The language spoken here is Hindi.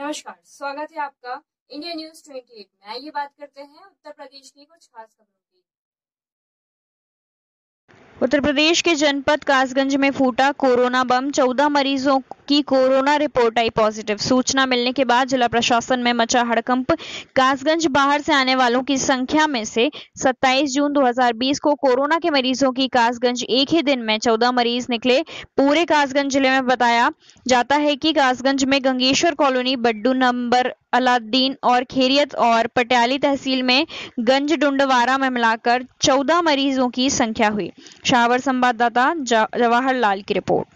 नमस्कार, स्वागत है आपका इंडिया न्यूज 28 में। आइए बात करते हैं उत्तर प्रदेश की कुछ खास खबरों की। उत्तर प्रदेश के जनपद कासगंज में फूटा कोरोना बम। 14 मरीजों की कोरोना रिपोर्ट आई पॉजिटिव। सूचना मिलने के बाद जिला प्रशासन में मचा हड़कंप। कासगंज बाहर से आने वालों की संख्या में से 27 जून 2020 को कोरोना के मरीजों की कासगंज एक ही दिन में 14 मरीज निकले। पूरे कासगंज जिले में बताया जाता है कि कासगंज में गंगेश्वर कॉलोनी, बड्डू नंबर, अलाउद्दीन और खैरियत और पटियाली तहसील में गंज डुंडवारा में मिलाकर 14 मरीजों की संख्या हुई। शाहवर संवाददाता जवाहर लाल की रिपोर्ट।